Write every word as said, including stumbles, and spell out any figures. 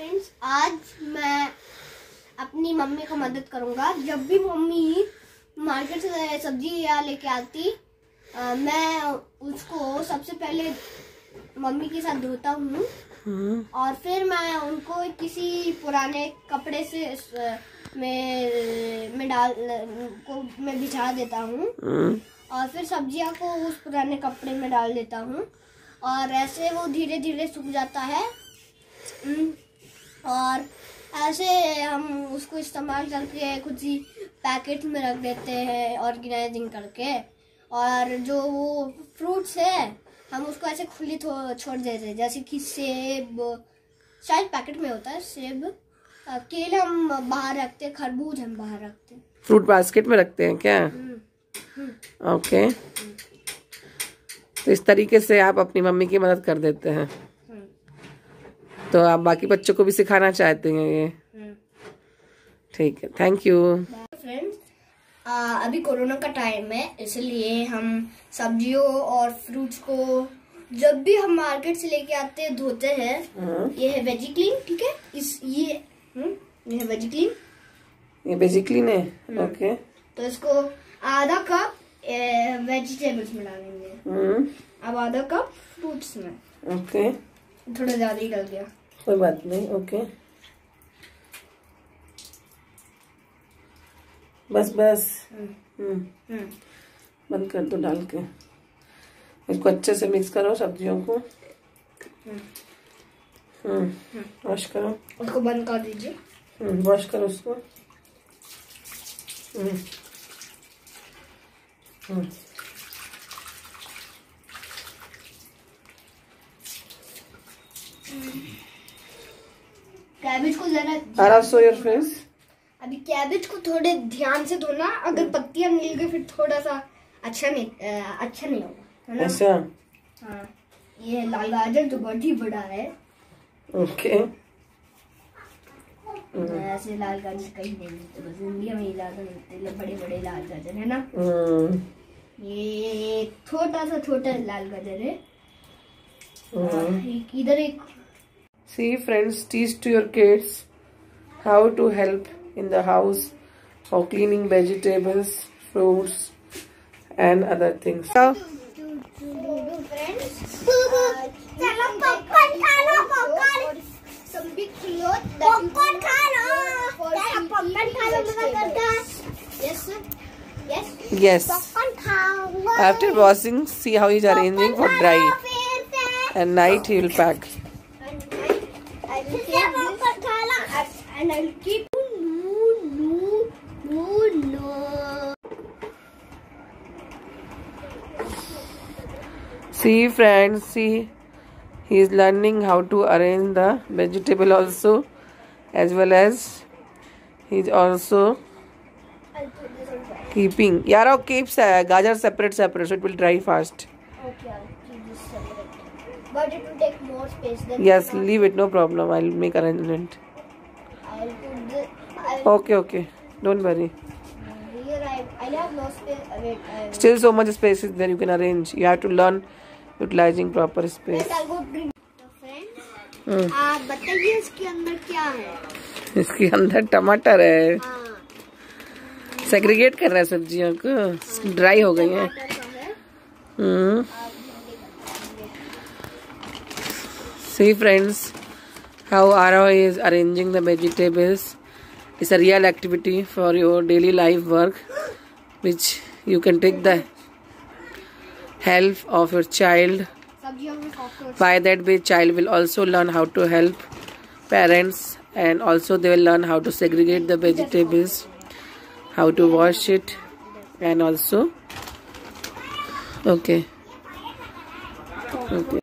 Friends, आज मैं अपनी मम्मी को मदद करूंगा। जब भी मम्मी मार्केट से सब्जी या लेके आती, आ, मैं उसको सबसे पहले मम्मी के साथ धोता हूँ और फिर मैं उनको किसी पुराने कपड़े से में में डाल को मैं बिछा देता हूँ और फिर सब्जियाँ को उस पुराने कपड़े में डाल देता हूँ और ऐसे वो धीरे धीरे सूख जाता है। और ऐसे हम उसको इस्तेमाल करके कुछ ही पैकेट में रख देते हैं ऑर्गेनाइजिंग करके। और जो वो फ्रूट्स है हम उसको ऐसे खुली छोड़ देते हैं, जैसे कि सेब शायद पैकेट में होता है सेब, केले हम बाहर रखते हैं, खरबूज हम बाहर रखते हैं। फ्रूट बास्केट में रखते हैं क्या? ओके, तो इस तरीके से आप अपनी मम्मी की मदद कर देते हैं। तो आप बाकी बच्चों को भी सिखाना चाहते हैं ये? ठीक है, थैंक यू। फ्रेंड्स, अभी कोरोना का टाइम है, इसलिए हम सब्जियों और फ्रूट्स को जब भी हम मार्केट से लेके आते हैं धोते हैं। ये है वेजी क्लीन, ठीक है? इस ये ये है वेजी क्लीन, ये वेजी क्लीन है। ओके, तो इसको आधा कप वेजिटेबल्स में डालेंगे, अब आधा कप फ्रूट्स में। ओके, थोड़ा ज्यादा ही डल गया, कोई बात नहीं। ओके, बस बस हम्म बंद कर दो डाल के। इसको अच्छे से मिक्स करो सब्जियों को। हम्म वॉश करो, उसको बंद कर दीजिए। हम्म वॉश करो उसको। हम्म हम्म कैबेज को जरा आराम सो योर फेस। अभी कैबेज को थोड़े ध्यान से धोना, अगर पत्तियां मिल गई फिर थोड़ा सा अच्छा नहीं अच्छा नहीं होगा, है ना? ऐसा? हाँ, ये लाल गाजर तो बहुत ही बड़ा है। ओके, ऐसे लाल गाजर कहीं नहीं मिलते, बस इंडिया में ही ज्यादा मिलते, बड़े बड़े लाल गाजर, है ना? ये छोटा सा छोटा लाल गाजर है। एक इधर एक। See friends, teach to your kids how to help in the house for cleaning vegetables, fruits and other things. So, friends, चलो पॉपकॉर्न खा लो, popcorn. Some big cloth. Popcorn खा लो, चलो पॉपकॉर्न खा लो, मजा करता है। Yes sir. Yes. Yes. Popcorn खाऊंगा। After washing, see how he's arranging for dry. And night he will pack. And I'll keep no no no no. See friends, see he is learning how to arrange the vegetable also, as well as he is also keeping. Yaro keeps uh, gajar separate separate so it will dry fast. Okay, I'll keep this separate. But it will take more space than. Yes, leave it, no problem. I'll make arrangement. I'll put the. I'll Okay, okay. Don't worry. Here I I have no space. Uh, wait. I Still so much space is there you can arrange. You have to learn utilizing proper space. Wait, I'll go bring. Friends, आप बताइए इसके अंदर क्या है? इसके अंदर टमाटर है। हाँ। सेग्रीगेट कर रहा है सब्जियों को, ड्राई हो गई हैं। हम्म See friends, how Arav is arranging the vegetables. It's a real activity for your daily life work, which you can take the help of your child. By that way, child will also learn how to help parents, and also they will learn how to segregate the vegetables, how to wash it, and also okay, okay.